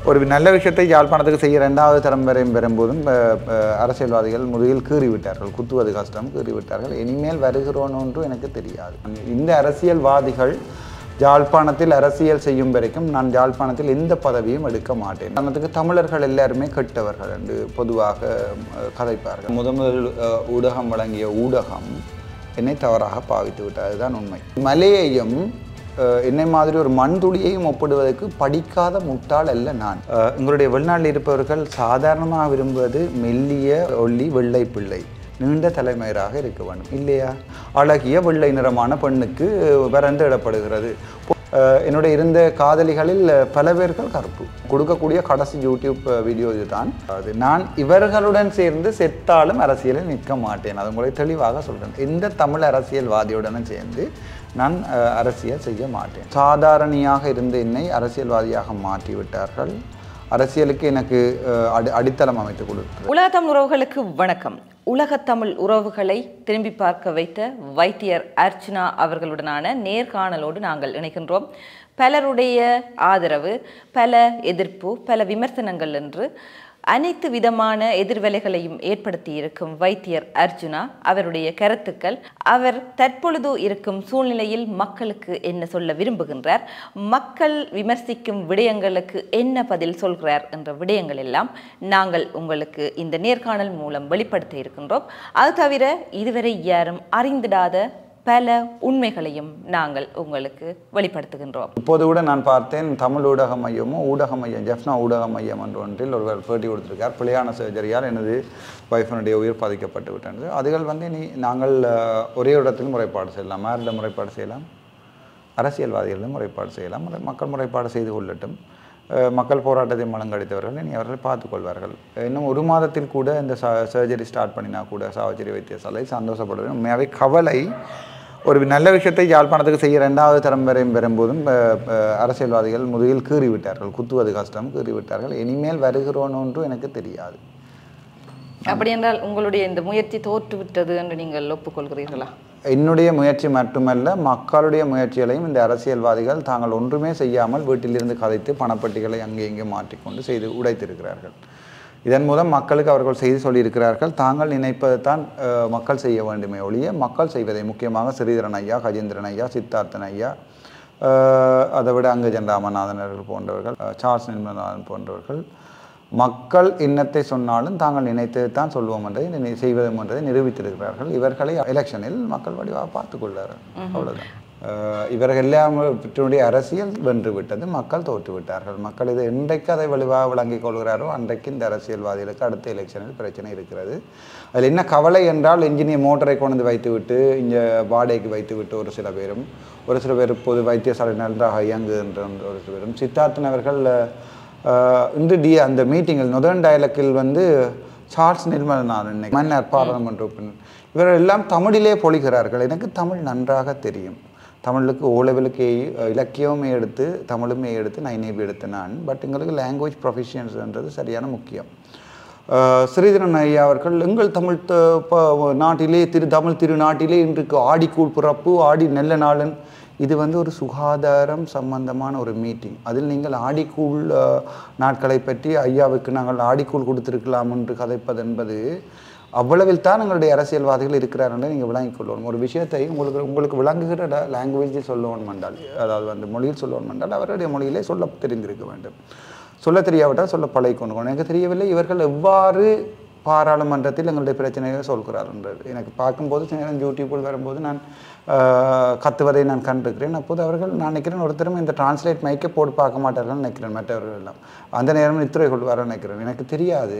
ஒரு நல்ல விஷயத்தை யாழ்ப்பாணத்துக்கு செய்ய 2வது தரம் வரையும் பெறும்போதும் அரசியல்வாதிகள் முதுகில் கீறிவிட்டார்கள். குத்துவது கஷ்டம், கீறிவிட்டார்கள். இனிமேல் வருகிறோன்னு ஒன்று எனக்கு தெரியாது. இந்த அரசியல்வாதிகள் யாழ்ப்பாணத்தில் அரசியல் செய்யும் வரைக்கும் நான் யாழ்ப்பாணத்தில் எந்த பதவியும் எடுக்க மாட்டேன். உதாரணத்துக்கு தமிழர்கள் எல்லாருமே கெட்டவர்கள் என்று பொதுவாக கதைப்பார்கள். முதல் ஊடகம் வழங்கிய ஊடகம் என்னை தவறாக பாவித்து விட்டது. அதுதான் உண்மை. மலையையும் என்னை மாதிரி ஒரு மண் துளியையும் ஒப்பிடுவதற்கு படிக்காத முட்டாள் அல்ல நான். எங்களுடைய வெளிநாட்டில் இருப்பவர்கள் சாதாரணமாக விரும்புவது மெல்லிய ஒல்லி வெள்ளை பிள்ளை, நீண்ட தலைமையராக இருக்க வேண்டும் இல்லையா? அழகிய வெள்ளை நிறமான பெண்ணுக்கு வரைந்து இடப்படுகிறது. என்னுடைய இருந்த காதலிகளில் பல பேர்கள் கருப்பு. கொடுக்கக்கூடிய கடைசி யூடியூப் வீடியோ இதுதான். அது நான் இவர்களுடன் சேர்ந்து செத்தாலும் அரசியலில் நிற்க மாட்டேன். அது உங்களை தெளிவாக சொல்கிறேன். எந்த தமிழ் அரசியல்வாதியுடனும் சேர்ந்து நான் அரசியல் செய்ய மாட்டேன். சாதாரணியாக இருந்த என்னை அரசியல்வாதியாக மாற்றிவிட்டார்கள். அரசியலுக்கு எனக்கு அடித்தளம் அமைத்து கொடுத்து. உலகத்தமிழ் உறவுகளுக்கு வணக்கம். உலகத்தமிழ் உறவுகளை திரும்பி பார்க்க வைத்த வைத்தியர் அர்ச்சுனா அவர்களுடனான நேர்காணலோடு நாங்கள் இணைக்கின்றோம். பலருடைய ஆதரவு, பல எதிர்ப்பு, பல விமர்சனங்கள் என்று அனைத்து விதமான எதிர்வலைகளையும் ஏற்படுத்தி இருக்கும் வைத்தியர் அர்ச்சுனா அவருடைய கருத்துக்கள், அவர் தற்பொழுது இருக்கும் சூழ்நிலையில் மக்களுக்கு என்ன சொல்ல விரும்புகின்றார், மக்கள் விமர்சிக்கும் விடயங்களுக்கு என்ன பதில் சொல்கிறார் என்ற விடயங்கள் எல்லாம் நாங்கள் உங்களுக்கு இந்த நேர்காணல் மூலம் வெளிப்படுத்த இருக்கின்றோம். அது தவிர இதுவரை யாரும் அறிந்திடாத பல உண்மைகளையும் நாங்கள் உங்களுக்கு வெளிப்படுத்துகின்றோம். இப்போது கூட நான் பார்த்தேன், தமிழ் ஊடக மையமும் ஊடக மையம் ஜெஃப்னா ஊடக மையம் என்ற ஒன்றில் ஒருவர் பேட்டி கொடுத்திருக்கார். பிழையான சர்ஜரியால் எனது வைஃபினுடைய உயிர் பாதிக்கப்பட்டு விட்டது. அதுகள் நாங்கள் ஒரே இடத்தில் முறைப்பாடு செய்யலாம், யாரிடம் முறைப்பாடு செய்யலாம், அரசியல்வாதிகளிடம் முறைப்பாடு செய்யலாம், மக்கள் முறைப்பாடு செய்து கொள்ளட்டும். மக்கள் போராட்டத்தை மலங்கடித்தவர்கள் இனி அவர்கள் பார்த்துக்கொள்வார்கள். இன்னும் 1 மாதத்தில் கூட இந்த சர்ஜரி ஸ்டார்ட் பண்ணினா கூட சாவச்சேரி வைத்தியசாலை சந்தோஷப்படுவேன். உண்மையாகவே கவலை. ஒரு நல்ல விஷயத்தை யாழ்ப்பாணத்துக்கு செய்ய 2வது தரம் வரையும் பெறும்போதும் அரசியல்வாதிகள் முதுகில் கீறிவிட்டார்கள். குத்துவது கஷ்டம், கீறிவிட்டார்கள். இனிமேல் வருகிறோன்னு ஒன்று எனக்கு தெரியாது. அப்படி என்றால் உங்களுடைய இந்த முயற்சி தோற்றுவிட்டது என்று நீங்கள் ஒப்புக்கொள்கிறீர்களா? என்னுடைய முயற்சி மட்டுமல்ல, மக்களுடைய முயற்சிகளையும் இந்த அரசியல்வாதிகள் தாங்கள் ஒன்றுமே செய்யாமல் வீட்டிலிருந்து கதைத்து பணப்பட்டிகளை அங்கே இங்கே மாற்றிக்கொண்டு செய்து உடைத்திருக்கிறார்கள். இதன் மூலம் மக்களுக்கு அவர்கள் செய்து சொல்லியிருக்கிறார்கள், தாங்கள் நினைப்பதைத்தான் மக்கள் செய்ய வேண்டுமே ஒழிய மக்கள் செய்வதை, முக்கியமாக ஸ்ரீதரன் ஐயா, கஜேந்திரன் ஐயா, சித்தார்த்தன் ஐயா, அதை விட அங்கஜன் ராமநாதன் அவர்கள் போன்றவர்கள், சார்ஸ் நிர்மலநாதன் போன்றவர்கள் மக்கள் இன்னத்தை சொன்னாலும் தாங்கள் நினைத்ததைத்தான் சொல்வோம் என்றதை செய்வதும் என்றதை நிரூபித்திருக்கிறார்கள். இவர்களை எலெக்ஷனில் மக்கள் வடிவாக பார்த்துக்கொள்ளார்கள். அவ்வளோதான். இவர்கள் எல்லாருடைய அரசியல் வென்று விட்டது, மக்கள் தோற்று விட்டார்கள். மக்கள் இதை இன்றைக்கு அதை வலுவாக விளங்கிக் கொள்கிறாரோ அன்றைக்கு இந்த அரசியல்வாதிகளுக்கு அடுத்த எலெக்ஷனில் பிரச்சனை இருக்கிறது. அதில் என்ன கவலை என்றால், இன்ஜினியர் மோட்டரை கொண்டு வைத்து விட்டு இங்கே வாடகைக்கு வைத்து விட்டு ஒரு சில பேர் இப்போது வைத்தியசாலை நன்றாக இயங்குகின்ற ஒரு சில பேரும், சித்தார்த்தன் அவர்கள் இன்று அந்த மீட்டிங்கில் நொதர்ன் டயலக்கில் சார்ஸ் நிர்மலநாதன் மன்னர் பாராளுமன்ற உறுப்பினர் இவர்கள் எல்லாம் தமிழிலே பொழிகிறார்கள். எனக்கு தமிழ் நன்றாக தெரியும். தமிழுக்கு ஓலெவலுக்கு இலக்கியமே எடுத்து தமிழுமே எடுத்து நான் இணைப்பு எடுத்தேன் நான். பட் எங்களுக்கு லாங்குவேஜ் ப்ரொஃபஷன்ஸ்ன்றது சரியான முக்கியம். ஸ்ரீதரன் ஐயா அவர்கள் எங்கள் தமிழ் நாட்டிலே தமிழ் திருநாட்டிலே இன்றைக்கு ஆடிக்கூழ் பிறப்பு, ஆடி நல்ல நாளன். இது ஒரு சுகாதாரம் சம்பந்தமான ஒரு மீட்டிங். அதில் நீங்கள் ஆடிக்கூழ் நாட்களை பற்றி ஐயாவுக்கு நாங்கள் ஆடிக்கூழ் கொடுத்திருக்கலாம் என்று கதைப்பது என்பது அவ்வளவில் தான் எங்களுடைய அரசியல்வாதிகள் இருக்கிறார்கள். நீங்கள் விளங்கிக் கொள்ளணும். ஒரு விஷயத்தை உங்களுக்கு விளங்குகிற லாங்குவேஜில் சொல்லணும் என்றால், அதாவது மொழியில் சொல்லணும் என்றால் அவருடைய மொழியிலே சொல்ல தெரிந்திருக்க வேண்டும். சொல்ல தெரியாவிட்டால் சொல்ல பழகிக்கொண்டு. எனக்கு தெரியவில்லை இவர்கள் எவ்வாறு பாராளுமன்றத்தில் எங்களுடைய பிரச்சனைகளை சொல்கிறார்கள். எனக்கு பார்க்கும்போது சில நேரம் யூடியூப்பில் வரும்போது நான் கத்துவதை நான் கண்டிருக்கிறேன். அப்போது அவர்கள் நான் நினைக்கிறேன் ஒருத்தரும் இந்த டிரான்ஸ்லேட் மைக்கை போட்டு பார்க்க மாட்டார்கள் நினைக்கிறேன். மற்றவர்கள் எல்லாம் அந்த நேரம் நித்திரை கொள்வார் நினைக்கிறேன். எனக்கு தெரியாது.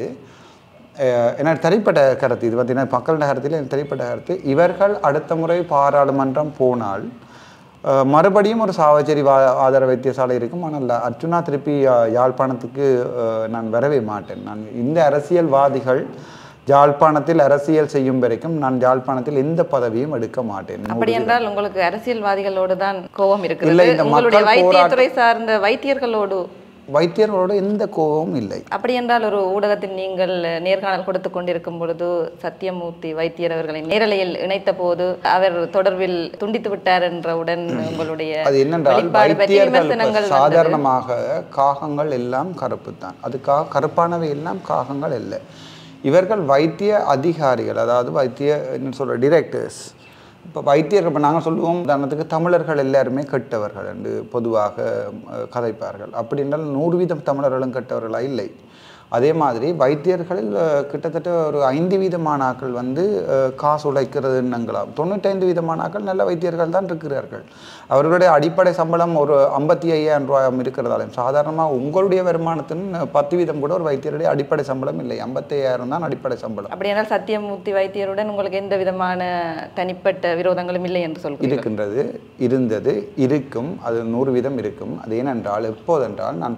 எனக்கு தனிப்பட்ட கருத்து இது மக்களின் கருத்தில் எனக்கு தனிப்பட்ட கருத்து, இவர்கள் அடுத்த முறை பாராளுமன்றம் போனால் மறுபடியும் ஒரு சாவச்சேரி ஆதார வைத்தியசாலை இருக்கும். ஆனால் அர்ச்சுனா திருப்பி யாழ்ப்பாணத்துக்கு நான் வரவே மாட்டேன். நான் இந்த அரசியல்வாதிகள் யாழ்ப்பாணத்தில் அரசியல் செய்யும் வரைக்கும் நான் யாழ்ப்பாணத்தில் எந்த பதவியும் எடுக்க மாட்டேன். அப்படி என்றால் உங்களுக்கு அரசியல்வாதிகளோடு தான் கோபம் இருக்குது, உங்களுடைய வைத்தியத்துறை சார்ந்த வைத்தியர்களோடு வைத்தியர்களோட எந்த கோபமும் இல்லை. அப்படி என்றால் ஒரு ஊடகத்தில் நீங்கள் நேர்காணல் கொடுத்து கொண்டிருக்கும் பொழுது சத்தியமூர்த்தி வைத்தியர் அவர்களை நேரலையில் இணைத்த போது அவர் தொடர்பில் துண்டித்து விட்டார் என்றவுடன் உங்களுடைய அது என்னென்றால் வைத்தியர்கள் சாதாரணமாக காகங்கள் எல்லாம் கருப்பு தான், அதுக்காக கருப்பானவை எல்லாம் காகங்கள் இல்லை. இவர்கள் வைத்திய அதிகாரிகள், அதாவது வைத்திய என்ன சொல்ற டிரெக்டர்ஸ். இப்போ வைத்தியர்கள், இப்போ நாங்கள் சொல்லுவோம் உதாரணத்துக்கு தமிழர்கள் எல்லாருமே கெட்டவர்கள் என்று பொதுவாக கதைப்பார்கள். அப்படி என்றால் 100% தமிழர்களும் கெட்டவர்களாக இல்லை. அதே மாதிரி வைத்தியர்களில் கிட்டத்தட்ட ஒரு 5% ஆக்கள் வந்து காசு உழைக்கிறது எண்ணங்களாம். 95% ஆக்கள் நல்ல வைத்தியர்கள் தான் இருக்கிறார்கள். அவர்களுடைய அடிப்படை சம்பளம் ஒரு 55,000 ரூபாயும் இருக்கிறதாலும் சாதாரணமாக உங்களுடைய வருமானத்தின் 10% கூட ஒரு வைத்தியருடைய அடிப்படை சம்பளம் இல்லை. 55,000 தான் அடிப்படை சம்பளம். அப்படியானால் சத்தியமூர்த்தி வைத்தியருடன் உங்களுக்கு எந்த விதமான தனிப்பட்ட விரோதங்களும் இல்லை என்று சொல்கிறீர்கள்? இருக்கின்றது, இருந்தது, இருக்கும். அது 100% இருக்கும். அது ஏனென்றால் எப்போதென்றால் நான்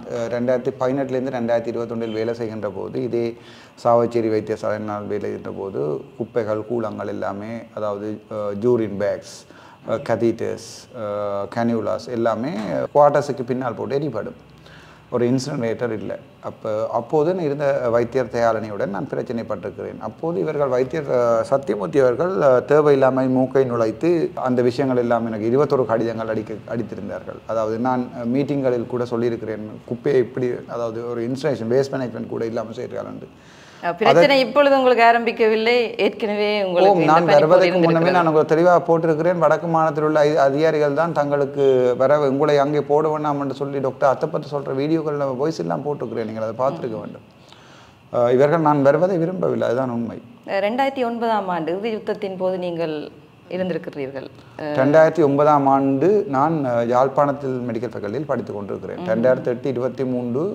2018 2021 வேலை செய்கின்ற போது இதே சாவச்சேரி வைத்தியசாலை நான் வேலை செய்கின்ற போது குப்பைகள் கூலங்கள் எல்லாமே, அதாவது ஜூரின் பேக்ஸ், கதீட்டர்ஸ், கேனியூலாஸ் எல்லாமே குவார்ட்டர்ஸுக்கு பின்னால் போட்டு எரிபடும். ஒரு இன்சினரேட்டர் இல்லை. அப்போது இருந்த வைத்தியர் தயாளனியுடன் நான் பிரச்சனைப்பட்டிருக்கிறேன். அப்போது இவர்கள் வைத்தியர் சத்தியமூர்த்தி அவர்கள் தேவையில்லாமல் மூக்கை நுழைத்து அந்த விஷயங்கள் எல்லாம் எனக்கு 21 கடிதங்கள் அடித்திருந்தார்கள். அதாவது நான் மீட்டிங்களில் கூட சொல்லியிருக்கிறேன், குப்பையை இப்படி, அதாவது ஒரு இன்ஸ்டலேஷன் வேஸ்ட் மேனேஜ்மெண்ட் கூட இல்லாமல் செய்கிறார்கள். பிரச்சனை இப்பொழுது உங்களுக்கு ஆரம்பிக்கவில்லை, ஏற்கனவே உங்களுக்கு நான் வருவதற்கு முன்னமே நான் உங்களுக்கு தெளிவாக போட்டிருக்கிறேன். வடக்கு மாநிலத்தில் உள்ள அதிகாரிகள் தான் தங்களுக்கு வர உங்களை அங்கே போட வேண்டாம் என்று சொல்லி டாக்டர் அத்தைப்பட்டு சொல்கிற வீடியோக்கள் வாய்ஸ் எல்லாம் போட்டிருக்கிறேன். நீங்கள் அதை பார்த்துருக்க வேண்டும். இவர்கள் நான் வருவதை விரும்பவில்லை, அதுதான் உண்மை. 2009ஆம் ஆண்டு இறுதி யுத்தத்தின் போது நீங்கள் இருந்திருக்கிறீர்கள். 2009ஆம் ஆண்டு நான் யாழ்ப்பாணத்தில் மெடிக்கல் ஃபேக்கல்டியில் படித்துக் கொண்டிருக்கிறேன். 2008 23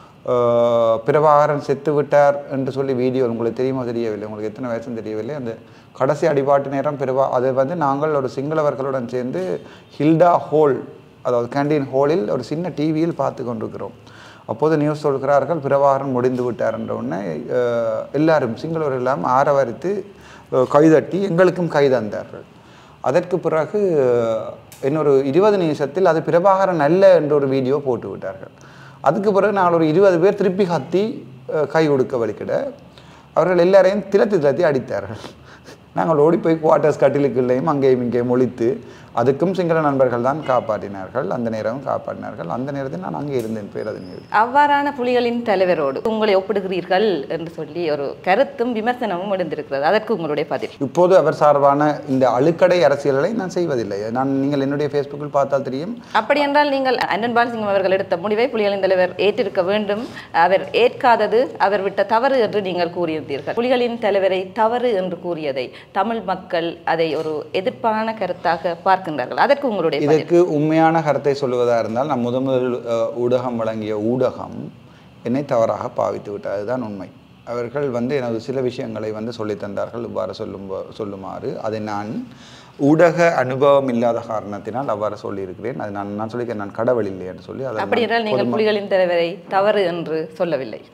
பிரபாகரன் செத்து விட்டார் என்று சொல்லி வீடியோ உங்களுக்கு தெரியுமோ தெரியவில்லை, உங்களுக்கு எத்தனை வயசுன்னு தெரியவில்லை. அந்த கடைசி அடிபாட்டு நேரம் அதை வந்து நாங்கள் ஒரு சிங்களவர்களுடன் சேர்ந்து ஹில்டா ஹோல், அதாவது கேண்டீன் ஹோலில் ஒரு சின்ன டிவியில் பார்த்து கொண்டிருக்கிறோம். அப்போது நியூஸ் சொல்கிறார்கள் பிரபாகரன் முடிந்து விட்டார் என்ற உடனே எல்லாரும் சிங்களவர் எல்லாம் ஆரவரித்து கைதட்டி எங்களுக்கும் கைதந்தார்கள். அதற்கு பிறகு இன்னொரு 20 நிமிஷத்தில் அது பிரபாகரன் அல்ல என்ற ஒரு வீடியோ போட்டு விட்டார்கள். அதுக்கு பிறகு நாங்கள் ஒரு 20 பேர் திருப்பி கத்தி கை கொடுக்க வலிக்கிட அவர்கள் எல்லாரையும் திலத்தி அடித்தார்கள். நாங்கள் ஓடி போய் குவார்ட்டர்ஸ் கட்டிலுக்குள்ளேயும் அங்கேயும் இங்கேயும் ஒழித்து அதுக்கும் சிங்கள நண்பர்கள் தான் காப்பாற்றினார்கள். அந்த நேரமும் காப்பாற்றினார்கள். அந்த நேரத்தில் நான் அங்கே இருந்தேன் பேரதில். அவ்வாறான புலிகளின் தலைவரோடு உங்களை ஒப்பிடுகிறீர்கள் என்று சொல்லி ஒரு கருத்தும் விமர்சனமும் எழுந்திருக்கிறது. அதற்கு உங்களுடைய பதில்? இப்போது அவர் சார்பான இந்த அழுக்கடை அரசியலை நான் செய்வதில்லை. நீங்கள் என்னுடைய ஃபேஸ்புக்கில் பார்த்தால் தெரியும். அப்படி என்றால் நீங்கள் அண்ணன் பாலசிங்கம் அவர்கள் எடுத்த முடிவை புலிகளின் தலைவர் ஏற்றிருக்க வேண்டும். அவர் ஏற்காதது அவர் விட்ட தவறு என்று நீங்கள் கூறியிருந்தீர்கள். புலிகளின் தலைவரை தவறு என்று கூறியதை தமிழ் மக்கள் அதை ஒரு எதிர்ப்பான கருத்தாக பார்க்கின்றார்கள். அதற்கு உங்களுடைய இதற்கு உண்மையான கருத்தை சொல்வதாக இருந்தால் நான் முதல் ஊடகம் வழங்கிய ஊடகம் என்னை தவறாக பாவித்து விட்டார். அதுதான் உண்மை. அவர்கள் வந்து எனது சில விஷயங்களை வந்து சொல்லி தந்தார்கள், இவ்வாறு சொல்லுமாறு. அதை நான் ஊடக அனுபவம் இல்லாத காரணத்தினால் அவ்வாறு சொல்லியிருக்கிறேன். அது நான் சொல்லிக்கிறேன், நான் கடவுள் இல்லை என்று சொல்லி. அப்படி என்றால் நீங்கள் புலிகளின் தலைவரை தவறு என்று சொல்லவில்லை?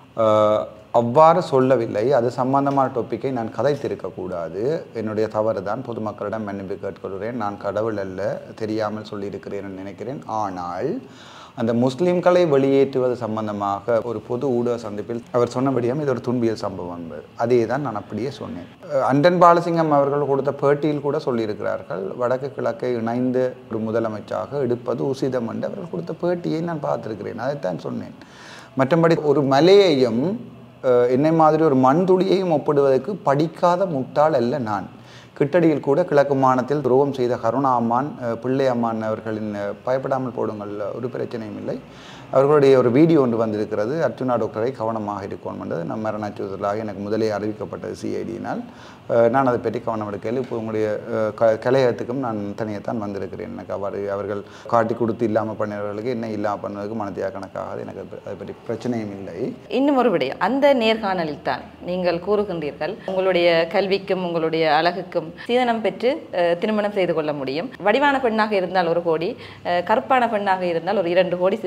அவ்வாறு சொல்லவில்லை. அது சம்பந்தமான டாப்பிக்கை நான் கதைத்திருக்கக்கூடாது. என்னுடைய தவறு தான். பொதுமக்களிடம் மன்னிப்பு கேட்டுக்கொள்கிறேன். நான் கடவுள் அல்ல, தெரியாமல் சொல்லியிருக்கிறேன் நினைக்கிறேன். ஆனால் அந்த முஸ்லீம்களை வெளியேற்றுவது சம்பந்தமாக ஒரு பொது ஊடக சந்திப்பில் அவர் சொன்னபடியும் இது ஒரு துன்பியல் சம்பவம் என்பது அதே தான் நான் அப்படியே சொன்னேன். அண்டன் பாலசிங்கம் அவர்கள் கொடுத்த பேட்டியில் கூட சொல்லியிருக்கிறார்கள், வடக்கு கிழக்கை இணைந்து ஒரு முதலமைச்சராக எடுப்பது உசிதம் என்று அவர்கள் கொடுத்த பேட்டியை நான் பார்த்திருக்கிறேன். அதைத்தான் சொன்னேன். மற்றபடி ஒரு மலையையும் என்னை மாதிரி ஒரு மண் துளியையும் ஒப்பிடுவதற்கு படிக்காத முட்டாள் அல்ல நான். கிட்டடியில் கூட கிழக்கு மாநிலத்தில் துரோகம் செய்த கருணா அம்மான், பிள்ளை அம்மான் அவர்களின் பயப்படாமல் போடுங்கள், ஒரு பிரச்சனையும் இல்லை. அவர்களுடைய ஒரு வீடியோ ஒன்று வந்திருக்கிறது. அர்ச்சுனா டாக்டரை கவனமாக இருக்கணும் என்றது நம் மரண அச்சுறுத்தலாக எனக்கு முதலே அறிவிக்கப்பட்டது சிஐடியினால். நான் அதை பற்றி கவனம் எடுக்கல. இப்போ உங்களுடைய கலையகத்துக்கும் நான் தனியைத்தான் வந்திருக்கிறேன். எனக்கு அவர்கள் காட்டி கொடுத்து இல்லாமல் பண்ணினவர்களுக்கு என்ன இல்லாமல் பண்ணுவதற்கு மனதியாக கணக்காக எனக்கு அதை பற்றி பிரச்சனையும் இல்லை. இன்னும் ஒரு விடயம், அந்த நேர்காணலில் தான் நீங்கள் கூறுகின்றீர்கள் உங்களுடைய கல்விக்கும் உங்களுடைய அழகுக்கும் சீதனம் பெற்று திருமணம் செய்து கொள்ள முடியும். வடிவான பெண்ணாக இருந்தால் 1 கோடி, கருப்பான பெண்ணாக இருந்தால் ஒரு 2 கோடி சீதனம் வேண்டலாம்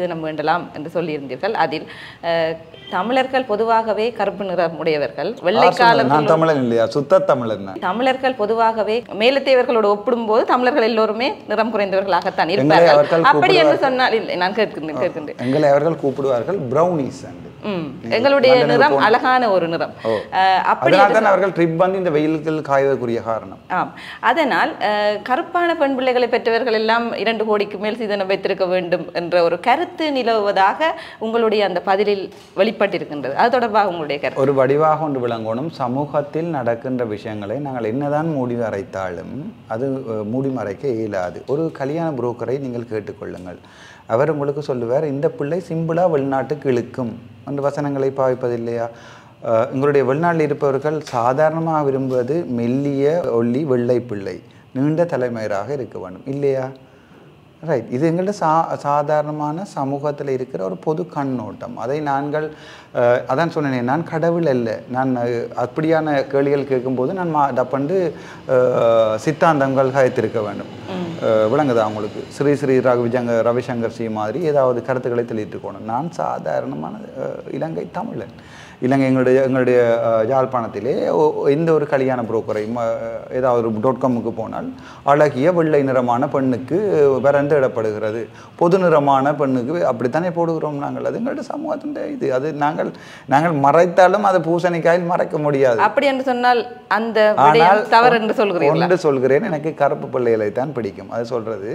கொள்ளலாம் என்று சொல்லியிருந்தீர்கள். அதில் தமிழர்கள் பொதுவாகவே கருப்பு நிறம் உடையவர்கள், வெள்ளைக்காரர்கள். நான் தமிழன் இல்லையா, சுத்த தமிழன். தமிழர்கள் பொதுவாகவே மேலத்தேவர்களோடு ஒப்பிடும்போது தமிழர்கள் எல்லோருமே நிறம் குறைந்தவர்களாகத்தான் இருப்பார்கள். அப்படி என்று சொன்னால் இல்லை, நான் கேட்கின்றேன். எங்களை அவர்கள் கூப்பிடுவார்கள் பிரௌனிஸ். எங்களுடைய நிறம் அழகான ஒரு நிறம். அப்படிதான் அவர்கள் ட்ரிப் வந்து இந்த வெயிலுக்கு காய்வதற்குரிய காரணம். அதனால் கருப்பான பெண் பிள்ளைகளை பெற்றவர்கள் எல்லாம் 2 கோடிக்கு மேல் சீதனம் வைத்திருக்க வேண்டும் என்ற ஒரு கருத்து நிலவுவதாக உங்களுடைய அந்த பதிலில் வெளிப்பட்டிருக்கின்றது. அது தொடர்பாக உங்களுடைய கருத்து? ஒரு வடிவாக ஒன்று விளங்கணும். சமூகத்தில் நடக்கின்ற விஷயங்களை நாங்கள் என்னதான் மூடி மறைத்தாலும் அது மூடி மறைக்க இயலாது. ஒரு கல்யாண புரோக்கரை நீங்கள் கேட்டுக்கொள்ளுங்கள். அவர் உங்களுக்கு சொல்லுவார், இந்த பிள்ளை சிம்பிளாக வெளிநாட்டுக்கு இழுக்கும் என்ற வசனங்களை பாவிப்பதில்லையா? எங்களுடைய வெளிநாட்டில் இருப்பவர்கள் சாதாரணமாக விரும்புவது மெல்லிய ஒல்லி வெள்ளை பிள்ளை, நீண்ட தலைமையராக இருக்க வேண்டும் இல்லையா? ரைட். இது எங்களோட சாதாரணமான சமூகத்தில் இருக்கிற ஒரு பொது கண்ணோட்டம். அதை நாங்கள் அதான் சொன்னேன், நான் கடவுள் அல்ல. நான் அப்படியான கேள்விகள் கேட்கும்போது நான் டப்பண்டு சித்தாந்தங்கள் காய்த்திருக்க வேண்டும். விளங்குதா உங்களுக்கு? ஸ்ரீ ஸ்ரீ ரவிசங்கர் ஸ்ரீ மாதிரி ஏதாவது கருத்துக்களை தெளித்துக்கணும். நான் சாதாரணமான இலங்கை தமிழன். இலங்கை எங்களுடைய யாழ்ப்பாணத்திலே எந்த ஒரு கல்யாண புரோக்கரை ஏதாவது ஒரு .comக்கு போனால் அழகிய வெள்ளை நிறமான பெண்ணுக்கு வரைந்து இடப்படுகிறது, பொது நிறமான பெண்ணுக்கு அப்படித்தானே போடுகிறோம் நாங்கள். அது எங்களுடைய சமூகத்தின் இது. அது நாங்கள் மறைத்தாலும் அதை பூசணிக்காயில் மறைக்க முடியாது. அப்படி என்று சொன்னால் அந்த தவறு என்று சொல்கிறீர்கள்? ஒன்று சொல்கிறேன், எனக்கு கருப்பு பிள்ளைகளை தான் பிடிக்கும். அது சொல்றது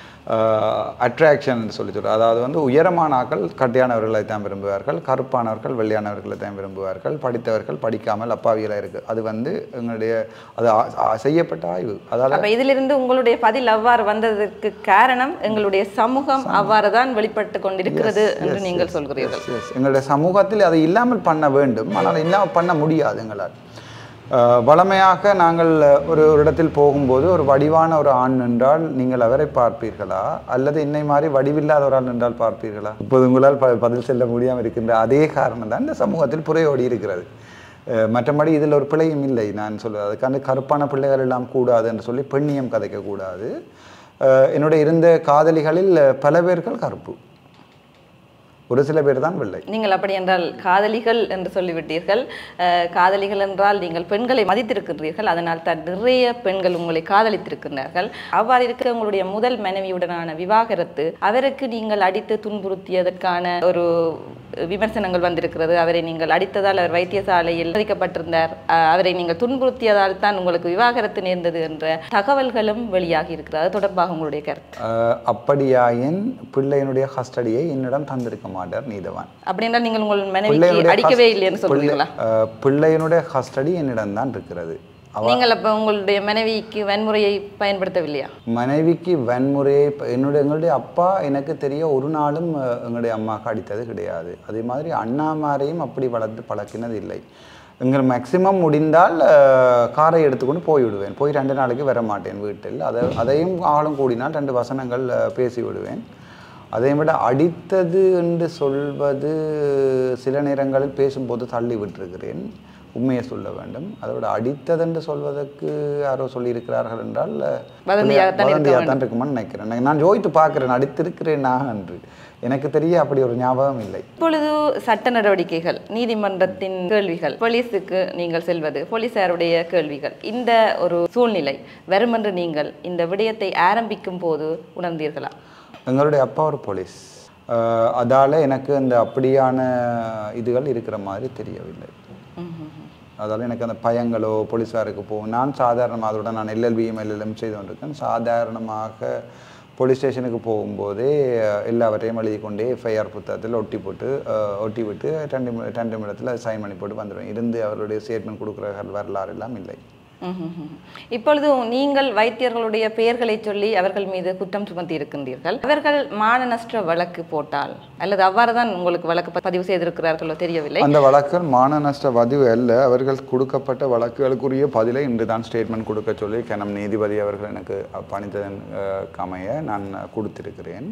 அட்ராக்ஷன் சொல்லுறோம். அதாவது வந்து உயரமான ஆக்கள் கட்டியானவர்களை தான் விரும்புவார்கள், கருப்பானவர்கள் வெள்ளையானவர்களை தான் விரும்புவார்கள், படித்தவர்கள் படிக்காமல் அப்பாவியலாக இருக்கு. அது வந்து எங்களுடைய அது செய்யப்பட்ட ஆய்வு. அதாவது இதிலிருந்து உங்களுடைய பதில் அவ்வாறு வந்ததற்கு காரணம் எங்களுடைய சமூகம் அவ்வாறு தான் வெளிப்பட்டு கொண்டிருக்கிறது என்று நீங்கள் சொல்கிறீர்கள். எங்களுடைய சமூகத்தில் அதை இல்லாமல் பண்ண வேண்டும், ஆனால் இல்லாமல் பண்ண முடியாது எங்களால். வளமையாக நாங்கள் ஒரு இடத்தில் போகும்போது ஒரு வடிவான ஒரு ஆண் நின்றால் நீங்கள் அவரை பார்ப்பீர்களா, அல்லது என்னை மாதிரி வடிவில்லாத ஒரு ஆள் நின்றால் பார்ப்பீர்களா? இப்போது உங்களால் பதில் செல்ல முடியாமல் இருக்கின்ற அதே காரணம் தான் இந்த சமூகத்தில் புறையோடி இருக்கிறது. மற்றபடி இதில் ஒரு பிழையும் இல்லை. நான் சொல்வது அதுக்கான கருப்பான பிள்ளைகள் எல்லாம் கூடாது என்று சொல்லி பெண்ணியம் கதைக்கக்கூடாது. என்னுடைய இருந்த காதலிகளில் பல பேர்கள் கருப்பு, ஒரு சில பேர் தான் வெள்ளை. நீங்கள் அப்படி என்றால் காதலிகள் என்று சொல்லிவிட்டீர்கள். காதலிகள் என்றால் நீங்கள் பெண்களை மதித்திருக்கின்றீர்கள், அதனால் தான் நிறைய பெண்கள் உங்களை காதலித்திருக்கின்றார்கள். அவ்வாறு இருக்க உங்களுடைய முதல் மனைவியுடனான விவாகரத்து, அவருக்கு நீங்கள் அடித்து துன்புறுத்தியதற்கான ஒரு விமர்சனங்கள் வந்திருக்கிறது. அவரை நீங்கள் அடித்ததால் அவர் வைத்தியசாலையில் பாதிக்கப்பட்டிருந்தார், அவரை நீங்கள் துன்புறுத்தியதால் தான் உங்களுக்கு விவாகரத்து நேர்ந்தது என்ற தகவல்களும் வெளியாகி இருக்கிறது. அது தொடர்பாக உங்களுடைய கருத்து? அப்படியாயின் பிள்ளையினுடைய கஸ்டடியை என்னிடம் தந்திருக்க மாட்டார் நீதவான். அப்படின்னா நீங்கள் உங்கள் மனைவிக்கு அடிக்கவே இல்லைன்னு சொல்றீங்களா? பிள்ளையினுடைய கஸ்டடி என்னிடம் தான் இருக்கிறது. நீங்கள் அப்ப உங்களுடைய மனைவிக்கு வன்முறையை பயன்படுத்தவில்லையா? மனைவிக்கு வன்முறையை எங்களுடைய அப்பா எனக்கு தெரிய ஒரு நாளும் எங்களுடைய அம்மாவுக்கு அடித்தது கிடையாது. அதே மாதிரி அண்ணாமாரையும் அப்படி வளர்த்து பழக்கினது இல்லை. எங்கள் மேக்சிமம் முடிந்தால் காரை எடுத்துக்கொண்டு போய்விடுவேன். போய் 2 நாளைக்கு வர மாட்டேன் வீட்டில். அதையும் ஆளும் கூடினால் 2 வசனங்கள் பேசி விடுவேன். அதை விட அடித்தது என்று சொல்வது சில நேரங்களில் பேசும்போது தள்ளி விட்டிருக்கிறேன், உண்மையை சொல்ல வேண்டும். அதோட அடித்ததென்று சொல்வதற்கு யாரோ சொல்லியிருக்கிறார்கள் என்றால் வதந்தியாகத்தான் இருக்குமான்னு நினைக்கிறேன். நான் ஜோதித்து பார்க்கிறேன் அடித்திருக்கிறேன் நான் என்று. எனக்கு தெரிய அப்படி ஒரு ஞாபகம் இல்லை. இப்பொழுது சட்ட நடவடிக்கைகள், நீதிமன்றத்தின் கேள்விகள், போலீஸுக்கு நீங்கள் செல்வது, போலீசாருடைய கேள்விகள், இந்த ஒரு சூழ்நிலை வரும் என்று நீங்கள் இந்த விடயத்தை ஆரம்பிக்கும் போது உணர்ந்தீர்களா? எங்களுடைய அப்பா ஒரு போலீஸ், அதால் எனக்கு அந்த அப்படியான இதுகள் இருக்கிற மாதிரி தெரியவில்லை. அதால் எனக்கு அந்த பயங்களோ போலீஸாருக்கு போகும். நான் சாதாரணமாக அதோட நான் எல்எல்பியும் எல்எல்எம் செய்து கொண்டிருக்கேன். சாதாரணமாக போலீஸ் ஸ்டேஷனுக்கு போகும்போதே எல்லாவற்றையும் எழுதி கொண்டே எஃப்ஐஆர் புத்தகத்தில் ஒட்டி விட்டு 2 நிமிடத்தில் சைன் பண்ணி போட்டு வந்துடுவேன். இருந்து அவருடைய ஸ்டேட்மெண்ட் கொடுக்குற வரலாறு எல்லாம் இல்லை. இப்பொழுது நீங்கள் வைத்தியர்களுடைய பெயர்களை சொல்லி அவர்கள் மீது குற்றம் சுமத்தி இருக்கின்றீர்கள். அவர்கள் மான நஷ்ட வழக்கு போட்டால் அல்லது அவ்வாறுதான் உங்களுக்கு வழக்கு பதிவு செய்திருக்கிறார்களோ தெரியவில்லை. அந்த வழக்குகள் மான நஷ்ட பதிவு அல்ல, அவர்கள் கொடுக்கப்பட்ட வழக்குகளுக்குரிய பதிலை இன்று தான் ஸ்டேட்மெண்ட் கொடுக்க சொல்லி நம் நீதிபதி அவர்கள் எனக்கு பணித்ததன் கமைய நான் கொடுத்திருக்கிறேன்.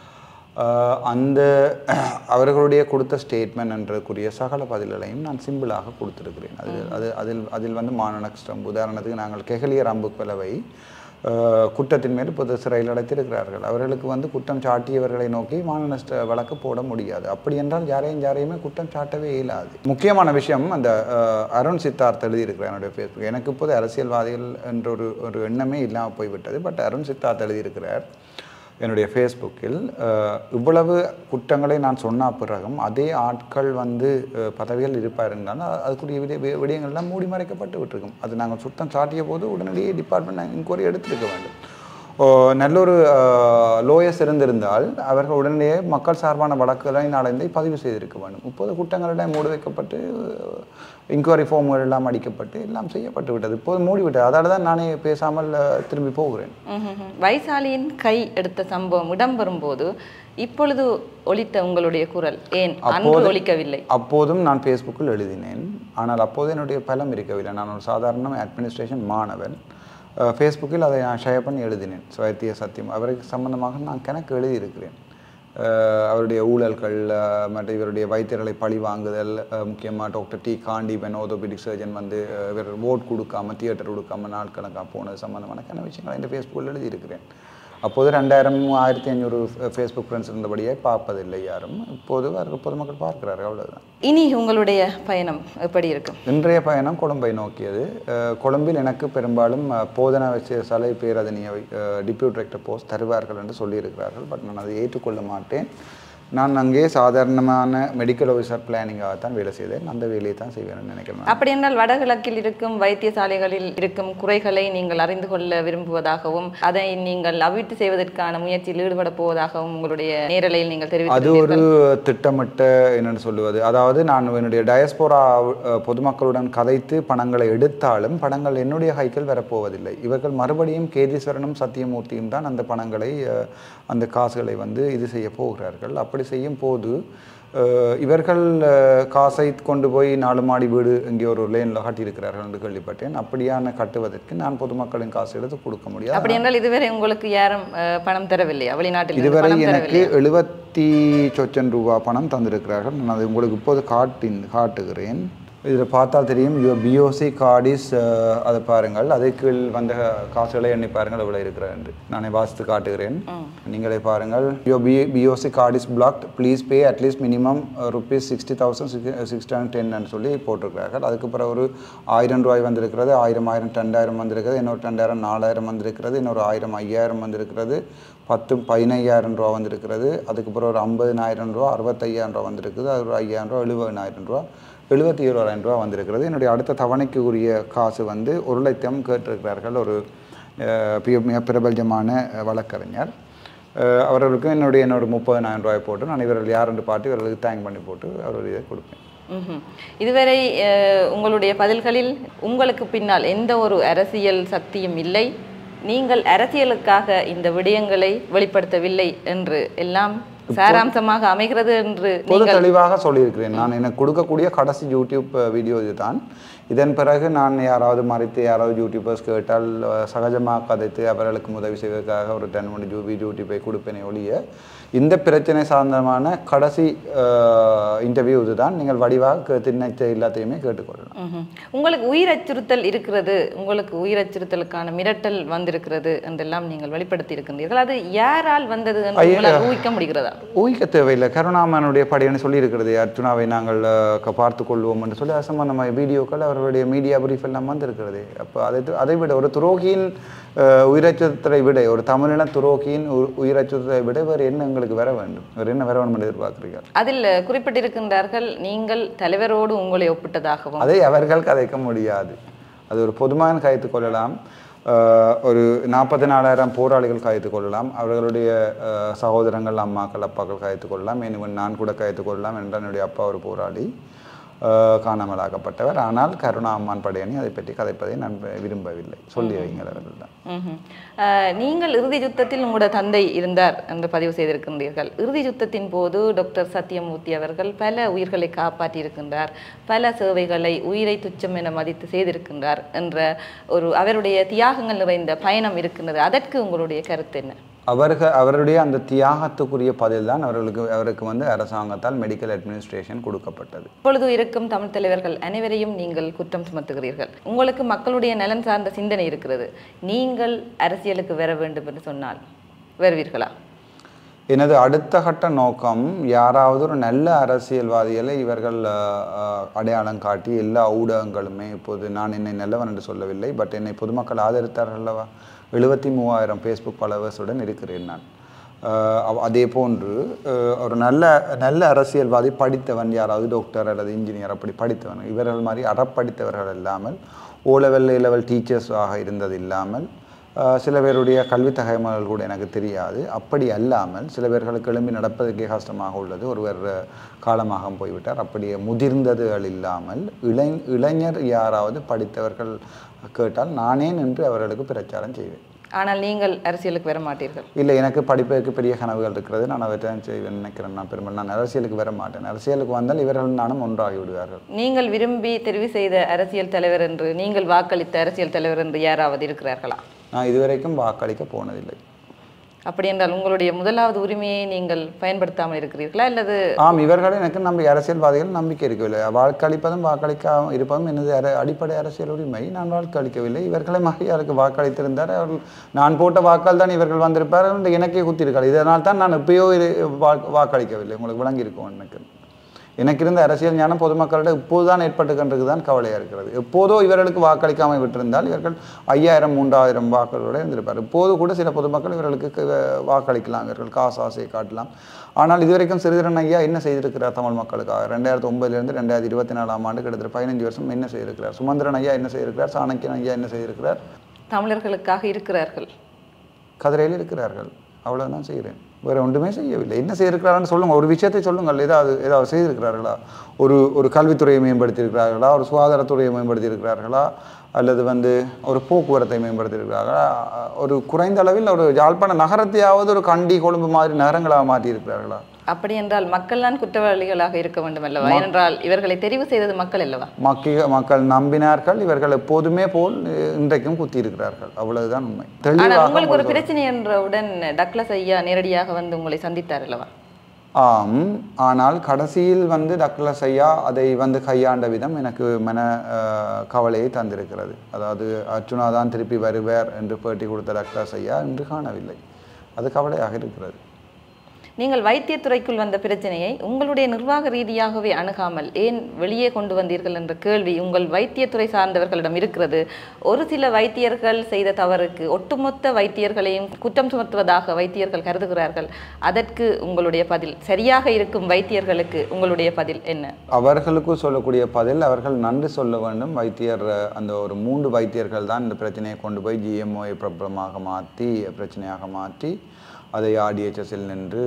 அந்த அவர்களுடைய கொடுத்த ஸ்டேட்மெண்ட் என்றக்குரிய சகல பதில்களையும் நான் சிம்பிளாக கொடுத்திருக்கிறேன். அதில் வந்து மான நஷ்டம், உதாரணத்துக்கு நாங்கள் கெகலியர் அம்பு கொலவை குற்றத்தின் மேல் இப்போது சிறையில் அடைத்திருக்கிறார்கள். அவர்களுக்கு வந்து குற்றம் சாட்டியவர்களை நோக்கி மான நஷ்ட வழக்கு போட முடியாது. அப்படி என்றால் யாரையுமே குற்றம் சாட்டவே இயலாது. முக்கியமான விஷயம் அந்த அருண் சித்தார்த் எழுதியிருக்கிறார் என்னுடைய ஃபேஸ்புக். எனக்கு இப்போது அரசியல்வாதிகள் என்ற ஒரு எண்ணமே இல்லாமல் போய்விட்டது. பட் அருண் சித்தார்த் எழுதியிருக்கிறார் என்னுடைய ஃபேஸ்புக்கில், இவ்வளவு குற்றங்களை நான் சொன்ன பிறகும் அதே ஆட்கள் வந்து பதவிகள் இருப்பார் என்றால் அதுக்குரிய விடயங்கள்லாம் மூடி மறைக்கப்பட்டு விட்டுருக்கும். அது நாங்கள் சுத்தம் சாட்டிய போது உடனடியே டிபார்ட்மெண்ட் இன்கொயரி எடுத்திருக்க வேண்டும். நல்ல ஒரு லோயர்ஸ் இருந்திருந்தால் அவர்கள் உடனே மக்கள் சார்பான வழக்குகளை நாளை பதிவு செய்திருக்க வேண்டும். இப்போது குற்றங்களெல்லாம் மூடி வைக்கப்பட்டு இன்கொயரி ஃபார்ம்கள் எல்லாம் அடிக்கப்பட்டு எல்லாம் செய்யப்பட்டு விட்டது. இப்போது மூடிவிட்டது. அதால் தான் நானே பேசாமல் திரும்பி போகிறேன். வைசாலியின் கை எடுத்த சம்பவம் இடம்பெறும்போது இப்பொழுது ஒலித்த உங்களுடைய குரல் ஏன் அன்று ஒலிக்கவில்லை? அப்போதும் நான் ஃபேஸ்புக்கில் எழுதினேன். ஆனால் அப்போது என்னுடைய பலம் இருக்கவில்லை. நான் ஒரு சாதாரண அட்மினிஸ்ட்ரேஷன் மாணவன். ஃபேஸ்புக்கில் அதை நான் ஷேர் பண்ணி எழுதினேன். வைத்திய சத்தியம் அவருக்கு சம்பந்தமாக நான் கணக்கு எழுதியிருக்கிறேன். அவருடைய ஊழல்கள் மற்றும் இவருடைய வைத்தியர்களை பழி வாங்குதல், முக்கியமாக doctor D Kandeepan orthopaedic surgeon வந்து இவர் ஓட் கொடுக்காமல் தியேட்டர் கொடுக்காமல் நாட்கணக்காக போனது சம்பந்தமான விஷயங்களை இந்த ஃபேஸ்புக்கில் எழுதியிருக்கிறேன். அப்போது 2500 ஃபேஸ்புக் ஃப்ரெண்ட்ஸ் இருந்தபடியே பார்ப்பதில்லை யாரும். இப்போது பொதுமக்கள் பார்க்கிறார்கள். அவ்வளவுதான். இனி உங்களுடைய பயணம் எப்படி இருக்கும்? இன்றைய பயணம் கொழும்பை நோக்கியது. கொழும்பில் எனக்கு பெரும்பாலும் போதனா வைத்தியசாலை பேரதினிய டிப்யூட்டி டைரக்டர் போஸ்ட் தருவார்கள் என்று சொல்லியிருக்கிறார்கள். பட் நான் அதை ஏற்றுக்கொள்ள மாட்டேன். நான் அங்கே சாதாரணமான மெடிக்கல் ஆஃபீஸர் பிளானிங்காகத்தான் வேலை செய்தேன். அந்த வேலையை தான் செய்வேன் நினைக்கிறேன். அப்படி என்றால் வடகிழக்கில் இருக்கும் வைத்தியசாலைகளில் இருக்கும் குறைகளை நீங்கள் அறிந்து கொள்ள விரும்புவதாகவும் அதை நீங்கள் அபிவிருத்தி செய்வதற்கான முயற்சியில் ஈடுபட போவதாகவும் உங்களுடைய நேரலையில் நீங்கள் தெரிவித்து அது ஒரு திட்டமிட்ட என்னென்னு சொல்லுவது, அதாவது நான் என்னுடைய டயஸ்போரா பொதுமக்களுடன் கதைத்து பணங்களை எடுத்தாலும் பணங்கள் என்னுடைய கைகள் வரப்போவதில்லை. இவர்கள் மறுபடியும் கேதீஸ்வரனும் சத்தியமூர்த்தியும் தான் அந்த பணங்களை அந்த காசுகளை வந்து இது செய்ய போகிறார்கள். அப்படி செய்யும் போது இவர்கள் காசை கொண்டு போய் 4 மாடி வீடு இங்கே ஒரு லேனில் கட்டியிருக்கிறார்கள் என்று கேள்விப்பட்டேன். அப்படியான கட்டுவதற்கு நான் பொதுமக்களின் காசு எடுத்து கொடுக்க முடியாது. அப்படி என்றால் இதுவரை உங்களுக்கு யாரும் பணம் தரவில்லையா? வெளிநாட்டில் இதுவரை எனக்கு 70 ரூபா பணம் தந்திருக்கிறார்கள். நான் அது உங்களுக்கு இப்போது காட்டுகிறேன். இதில் பார்த்தால் தெரியும். பிஓசி கார்டு இஸ் அதை பாருங்கள். அதுக்கு வந்த காசுகளை எண்ணி பாருங்கள் எவ்வளோ இருக்கிறார் என்று நானே வாசித்து காட்டுகிறேன். நீங்களே பாருங்கள். BOC card is blocked, please pay at least minimum rupees 60,610 சொல்லி போட்டிருக்கிறார்கள். அதுக்கு பிறகு ஒரு 1000 ரூபாய் வந்திருக்கிறது, 1000 2000 வந்திருக்கிறது, இன்னொரு 2000 4000 வந்திருக்கிறது, இன்னொரு 1000 5000 வந்திருக்கிறது, 15,000 ரூபா வந்திருக்கிறது. அதுக்கு பிறகு ஒரு 50,000 ரூபா, 65,000 ரூபா வந்திருக்குது. அது ஒரு 5,000 ரூபா, 70,000 ரூபா, 77,000 ரூபா வந்திருக்கிறது. என்னுடைய அடுத்த தவணைக்கு உரிய காசு வந்து 1 லட்சம் கேட்டிருக்கிறார்கள். ஒரு மிக பிரபலமான வழக்கறிஞர் அவர்களுக்கு என்னோட 30,000 ரூபாய் போட்டு நான் இவர்கள் யார் என்று பார்த்து இவர்களுக்கு தேங்க் பண்ணி போட்டு அவர்கள் இதை கொடுப்பேன். இதுவரை உங்களுடைய பதில்களில் உங்களுக்கு பின்னால் எந்த ஒரு அரசியல் சக்தியும் இல்லை, நீங்கள் அரசியலுக்காக இந்த விடயங்களை வெளிப்படுத்தவில்லை என்று எல்லாம் சாராம்சமாக அமைகிறது என்று தெளிவாக சொல்லியிருக்கிறேன். நான் எனக்கு கொடுக்கக்கூடிய கடைசி யூடியூப் வீடியோ இதுதான். இதன் பிறகு நான் யாராவது மறைத்து யாராவது யூடியூபர்ஸ் கேட்டால் சகஜமாக கதைத்து அவர்களுக்கு உதவி செய்வதற்காக ஒரு 10 யூடியூப்பை கொடுப்பேனே ஒழிய இந்த பிரச்சனை சார்ந்தமான கடைசி இன்டர்வியூ இதுதான். நீங்கள் வடிவாக நினைத்த எல்லாத்தையுமே கேட்டுக்கொள்ளலாம். உங்களுக்கு உயிர் அச்சுறுத்தல் இருக்கிறது, உங்களுக்கு உயிர் அச்சுறுத்தலுக்கான மிரட்டல் வந்திருக்கிறது என்றெல்லாம் நீங்கள் வெளிப்படுத்தி இருக்கின்றீர்கள். அது யாரால் வந்தது என்று ஊகிக்க முடிகிறதா? ஊகிக்க தேவையில்லை. கருணாமனுடைய படையன்னு சொல்லியிருக்கிறது. அர்ச்சுனாவை நாங்கள் பார்த்து கொள்வோம் என்று சொல்லி அது சம்பந்தமாக வீடியோக்கள் அவர்களுடைய மீடியா பிரீஃப் எல்லாம் வந்திருக்கிறது. அப்போ அதை விட ஒரு துரோகியின் உயிரச்சுறுத்தலை விட, ஒரு தமிழின துரோகியின் உயிரச்சுறுத்தலை விட வேறு என்ன எங்களுக்கு வர வேண்டும், வேறு என்ன வர வேண்டும் என்று எதிர்பார்க்கிறீர்கள்? அதில் குறிப்பிட்டிருக்கின்றார்கள் நீங்கள் தலைவரோடு உங்களை ஒப்பிட்டதாகவும். அதை அவர்கள் கதைக்க முடியாது. அது ஒரு பொதுமான கதைத்து கொள்ளலாம். ஒரு 44,000 போராளிகள் காய்த்து கொள்ளலாம். அவர்களுடைய சகோதரங்கள், அம்மாக்கள், அப்பாக்கள் காய்த்து கொள்ளலாம். மேலும் நான் கூட காய்த்து கொள்ளலாம் என்றால் என்னுடைய அப்பா ஒரு போராளி, காணாமலாக்கப்பட்டவர். ஆனால் கருணா அம்மான் படையணி அதை பற்றி கதைப்பதை நான் விரும்பவில்லை. சொல்லி வைங்கள் அவர்கள் தான். நீங்கள் இறுதி யுத்தத்தில் உங்களோட தந்தை இருந்தார் என்று பதிவு செய்திருக்கின்றீர்கள். இறுதி யுத்தத்தின் போது டாக்டர் சத்தியமூர்த்தி அவர்கள் பல உயிர்களை காப்பாற்றி இருக்கின்றார், பல சேவைகளை உயிரை துச்சம் என மதித்து செய்திருக்கின்றார் என்ற ஒரு அவருடைய தியாகங்கள் நிறைந்த பயணம் இருக்கின்றது. அதற்கு உங்களுடைய கருத்து என்ன? அவருடைய அந்த தியாகத்துக்குரிய பதில் தான் அவருக்கு வந்து அரசாங்கத்தால் மெடிக்கல் அட்மினிஸ்ட்ரேஷன் கொடுக்கப்பட்டது. இப்பொழுது இருக்கும் தமிழ் தலைவர்கள் அனைவரையும் நீங்கள் குற்றம் சுமத்துகிறீர்கள். உங்களுக்கு மக்களுடைய நலன் சார்ந்த சிந்தனை இருக்கிறது. நீங்கள் அரசியலுக்கு வர வேண்டும் என்று சொன்னால் வருவீர்களா? எனது அடுத்த கட்ட நோக்கம் யாராவது ஒரு நல்ல அரசியல்வாதிகளை இவர்கள் அடையாளம் காட்டி எல்லா ஊடகங்களுமே இப்போது நான் என்னை நல்லவன் என்று சொல்லவில்லை, பட் என்னை பொதுமக்கள் ஆதரித்தார்கள் அல்லவா? 73,000 ஃபேஸ்புக் ஃபாலோவர்ஸுடன் இருக்கிறேன் நான். அதே போன்று ஒரு நல்ல அரசியல்வாதி படித்தவன் யாராவது டாக்டர் அல்லது இன்ஜினியர் அப்படி படித்தவன் இவர்கள் மாதிரி அறப்படித்தவர்கள் இல்லாமல் ஓ-லெவல் A-லெவல் டீச்சர்ஸாக இருந்தது இல்லாமல் சில பேருடைய கல்வி தகவல்கள் கூட எனக்கு தெரியாது. அப்படி அல்லாமல் சில பேர்களுக்கு எழும்பி நடப்பதற்கே கஷ்டமாக உள்ளது. ஒருவர் காலமாக போய்விட்டார். அப்படியே முதிர்ந்ததுகள் இல்லாமல் இளைஞர் யாராவது படித்தவர்கள் கேட்டால் நானே நின்று அவர்களுக்கு பிரச்சாரம் செய்வேன். ஆனால் நீங்கள் அரசியலுக்கு வர மாட்டீர்கள்? இல்லை, எனக்கு படிப்பதற்கு பெரிய கனவுகள் இருக்கிறது. நான் அவற்றை செய்வேன் நினைக்கிறேன். நான் பெரும்பாலும் நான் அரசியலுக்கு வர மாட்டேன். அரசியலுக்கு வந்தால் இவர்கள் நானும் ஒன்றாகி விடுவார்கள். நீங்கள் விரும்பி தெரிவு செய்த அரசியல் தலைவர் என்று, நீங்கள் வாக்களித்த அரசியல் தலைவர் என்று யாராவது இருக்கிறார்களா? நான் இதுவரைக்கும் வாக்களிக்க போனதில்லை. அப்படி என்றால் உங்களுடைய முதலாவது உரிமையை நீங்கள் பயன்படுத்தாமல் இருக்கிறீர்களா அல்லது? ஆம், இவர்களை எனக்கு அரசியல்வாதிகள் நம்பிக்கை இருக்கவில்லை. வாக்களிப்பதும் வாக்களிக்காமல் இருப்பதும் எனது அடிப்படை அரசியல் உரிமை. நான் வாக்களிக்கவில்லை. இவர்களை யாருக்கு வாக்களித்திருந்தார், அவர்கள் நான் போட்ட வாக்கால் தான் இவர்கள் வந்திருப்பார்கள் என்று எனக்கே குத்திருக்காள். இதனால் தான் நான் எப்பயோ வாக்களிக்கவில்லை. உங்களுக்கு விளங்கியிருக்கும். எனக்கு இருந்த அரசியல் ஞானம் பொதுமக்களிட இப்போதுதான் ஏற்பட்டுக்கின்றது தான் கவலையாக இருக்கிறது. எப்போதோ இவர்களுக்கு வாக்களிக்காமல் விட்டிருந்தால் இவர்கள் 5,000 3,000 வாக்களோடு இருந்திருப்பார். இப்போது கூட சில பொதுமக்கள் இவர்களுக்கு வாக்களிக்கலாம், இவர்கள் காசு ஆசையை காட்டலாம். ஆனால் இதுவரைக்கும் சிறிதரன் ஐயா என்ன செய்திருக்கிறார் தமிழ் மக்களுக்காக? 2009 2024 ஆண்டு கிட்டத்தட்ட 15 வருஷம் என்ன செய்திருக்கிறார்? சுமந்திரன் ஐயா என்ன செய்திருக்கிறார்? சாணக்கியன் ஐயா என்ன செய்திருக்கிறார்? தமிழர்களுக்காக இருக்கிறார்கள், கதிரையில் இருக்கிறார்கள். அவ்வளோதான் செய்கிறேன். வேறு ஒன்றுமே செய்யவில்லை. என்ன செய்திருக்கிறாருன்னு சொல்லுங்கள். ஒரு விஷயத்தை சொல்லுங்கள். ஏதாவது செய்திருக்கிறார்களா? ஒரு கல்வித்துறையை மேம்படுத்தியிருக்கிறார்களா? ஒரு சுகாதாரத்துறையை மேம்படுத்தியிருக்கிறார்களா? அல்லது ஒரு போக்குவரத்தை மேம்படுத்தியிருக்கிறார்களா? ஒரு குறைந்த அளவில் ஒரு யாழ்ப்பாண நகரத்தையாவது ஒரு கண்டி கொழும்பு மாதிரி நகரங்களாக மாற்றியிருக்கிறார்களா? அப்படி என்றால் மக்கள் தான் குற்றவாளிகளாக இருக்க வேண்டும் அல்லவா? ஏனென்றால் இவர்களை தெரிவு செய்தது மக்கள் அல்லவா? மக்கள் நம்பினார்கள். இவர்கள் எப்போதுமே போல் இன்றைக்கும் குத்தி இருக்கிறார்கள். அவ்வளவுதான் உண்மை. உங்களுக்கு ஒரு பிரச்சனை என்றவுடன் டக்ளஸ் ஐயா நேரடியாக வந்து உங்களை சந்தித்தார் அல்லவா? ஆம், ஆனால் கடைசியில் டக்ளஸ் ஐயா அதை கையாண்ட விதம் எனக்கு மன கவலையை தந்திருக்கிறது. அதாவது அர்ச்சுனா தான் திருப்பி வருவார் என்று பேட்டி கொடுத்த டக்ளஸ் ஐயா இன்று காணவில்லை. அது கவலையாக இருக்கிறது. நீங்கள் வைத்தியத்துறைக்குள் வந்த பிரச்சனையை உங்களுடைய நிர்வாக ரீதியாகவே அணுகாமல் ஏன் வெளியே கொண்டு வந்தீர்கள் என்ற கேள்வி உங்கள் வைத்தியத்துறை சார்ந்தவர்களிடம் இருக்கிறது. ஒரு சில வைத்தியர்கள் செய்த தவறுக்கு ஒட்டுமொத்த வைத்தியர்களையும் குற்றம் சுமத்துவதாக வைத்தியர்கள் கருதுகிறார்கள். அதற்கு உங்களுடைய பதில், சரியாக இருக்கும் வைத்தியர்களுக்கு உங்களுடைய பதில் என்ன? அவர்களுக்கு சொல்லக்கூடிய பதில், அவர்கள் நன்றி சொல்ல வேண்டும். வைத்தியர் அந்த ஒரு 3 வைத்தியர்கள் தான் இந்த பிரச்சனையை கொண்டு போய் GMO பிரபலமாக மாற்றி பிரச்சனையாக மாற்றி அதை RDHSல் நின்று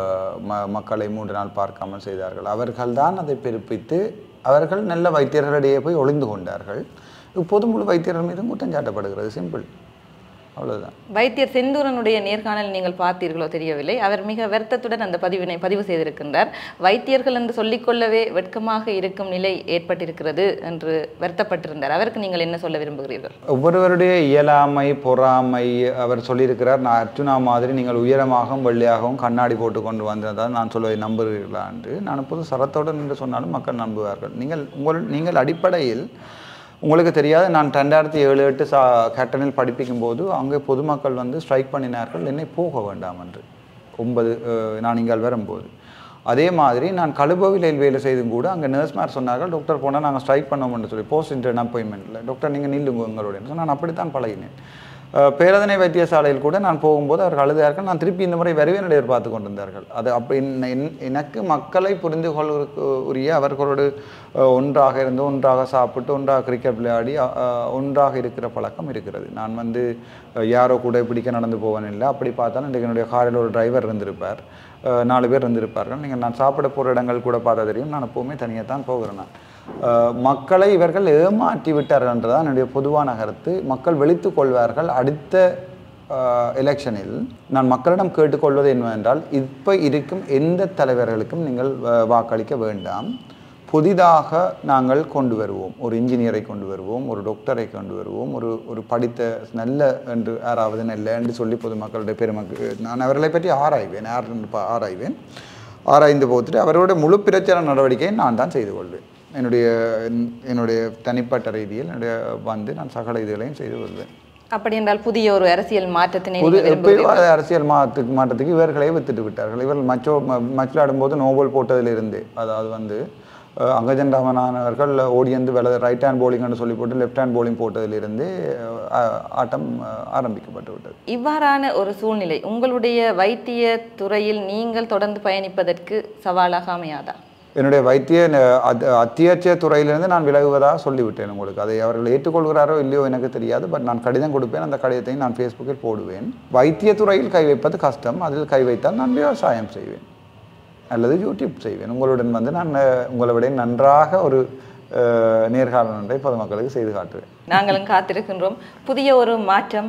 மக்களை 3 நாள் பார்க்காமல் செய்தார்கள். அவர்கள்தான் அதை பிறப்பித்து அவர்கள் நல்ல வைத்தியர்களிடையே போய் ஒளிந்து கொண்டார்கள். இப்போது முழு வைத்தியர்கள் மீதும் குற்றம் சாட்டப்படுகிறது. சிம்பிள், அவ்வளவுதான். வைத்தியர் செந்தூரனுடைய நேர்காணல் நீங்கள் பார்த்தீர்களோ தெரியவில்லை. அவர் மிக வருத்தத்துடன் அந்த பதிவு செய்திருக்கின்றார். வைத்தியர்கள் என்று சொல்லிக்கொள்ளவே வெட்கமாக இருக்கும் நிலை ஏற்பட்டிருக்கிறது என்று வருத்தப்பட்டிருந்தார். அவருக்கு நீங்கள் என்ன சொல்ல விரும்புகிறீர்கள்? ஒவ்வொருவருடைய இயலாமை பொறாமை அவர் சொல்லியிருக்கிறார். நான் அர்ச்சுனா மாதிரி நீங்கள் உயரமாகவும் வெள்ளையாகவும் கண்ணாடி போட்டு கொண்டு வந்ததால் நான் சொல்வதை நம்புகிறீர்களா என்று. நான் இப்போது சரத்தோடு என்று சொன்னாலும் மக்கள் நம்புவார்கள். நீங்கள் அடிப்படையில் உங்களுக்கு தெரியாது, நான் 2007-8 கேட்டனில் படிப்பிக்கும் போது அங்கே பொதுமக்கள் ஸ்ட்ரைக் பண்ணினார்கள் என்னை போக வேண்டாம் என்று. 9 நான் இங்கே வரும்போது அதே மாதிரி நான் கழுபவிலையில் வேலை செய்தும் கூட அங்கே நர்ஸ்மார் சொன்னார்கள், டாக்டர் போனால் நாங்கள் ஸ்ட்ரைக் பண்ணோம்னு சொல்லி போஸ்ட் இன்டர்ன் அப்பாயின்மெண்ட்டில், டாக்டர் நீங்கள் நில்லுங்க எங்களுடைய. நான் அப்படித்தான் பழகினேன். பேரதனை வைத்தியசாலையில் கூட நான் போகும்போது அவர்கள் அழுதார்கள். நான் திருப்பி இந்த முறை வருவேன் எதிர்பார்த்து கொண்டிருந்தார்கள். அது அப்படி எனக்கு மக்களை புரிந்து கொள்வதற்குரிய அவர்களோடு ஒன்றாக இருந்து ஒன்றாக சாப்பிட்டு ஒன்றாக கிரிக்கெட் விளையாடி ஒன்றாக இருக்கிற பழக்கம் இருக்கிறது. நான் யாரோ கூட பிடிக்க நடந்து போவேன் இல்லை. அப்படி பார்த்தாலும் இன்றைக்கு என்னுடைய காரில் ஒரு டிரைவர் இருந்திருப்பார், 4 பேர் இருந்திருப்பார்கள். நீங்கள் நான் சாப்பிட போகிற இடங்கள் கூட பார்த்தா தெரியும். நான் எப்போவுமே தனியாக தான் போகிறேன். நான் மக்களை இவர்கள் ஏமாற்றி விட்டார்கள் என்றதான் என்னுடைய பொதுவான கருத்து. மக்கள் விழித்து கொள்வார்கள். அடுத்த எலெக்ஷனில் நான் மக்களிடம் கேட்டுக்கொள்வது என்னவென்றால், இப்போ இருக்கும் எந்த தலைவர்களுக்கும் நீங்கள் வாக்களிக்க வேண்டாம். புதிதாக நாங்கள் கொண்டு வருவோம். ஒரு இன்ஜினியரை கொண்டு வருவோம், ஒரு டாக்டரை கொண்டு வருவோம், ஒரு படித்த நல்ல என்று யாராவது நல்ல என்று சொல்லி பொதுமக்களுடைய பெருமக்கள் நான் அவர்களை பற்றி ஆராய்வேன். ஆராய்வேன். ஆராய்ந்து போத்துட்டு அவரோட முழு பிரச்சார நடவடிக்கையை நான் தான் செய்து கொள்வேன். என்னுடைய தனிப்பட்ட ரீதியில் நான் சகல இதுகளையும் செய்து கொள்வேன். அப்படி என்றால் புதிய ஒரு அரசியல் மாற்றத்தினை அரசியல் மாற்றத்துக்கு இவர்களை வித்துட்டு விட்டார்கள். இவர்கள் மச்சிலாடும் போது நோபல் போட்டதிலிருந்து, அதாவது அங்கஜன் ராமனானவர்கள் ஓடி வந்து ரைட் ஹேண்ட் போலிங்னு சொல்லி போட்டு லெஃப்ட் ஹேண்ட் போலிங் போட்டதிலிருந்து ஆட்டம் ஆரம்பிக்கப்பட்டு விட்டது. இவ்வாறான ஒரு சூழ்நிலை உங்களுடைய வைத்திய துறையில் நீங்கள் தொடர்ந்து பயணிப்பதற்கு சவாலாக அமையாதா? என்னுடைய அத்தியாவசிய துறையிலிருந்து நான் விலகுவதாக சொல்லிவிட்டேன் உங்களுக்கு. அதை அவர்கள் ஏற்றுக்கொள்கிறாரோ இல்லையோ எனக்கு தெரியாது. பட் நான் கடிதம் கொடுப்பேன். அந்த கடிதத்தையும் நான் ஃபேஸ்புக்கில் போடுவேன். வைத்திய துறையில் கை வைப்பது கஷ்டம். அதில் கை வைத்தால் நான் விவசாயம் செய்வேன் அல்லது யூடியூப் செய்வேன். உங்களுடன் நான் உங்களை விட நன்றாக ஒரு நேர்காணல் ஒன்றை பொதுமக்களுக்கு செய்து காட்டுவேன். நாங்களும் காத்திருக்கின்றோம். புதிய ஒரு மாற்றம்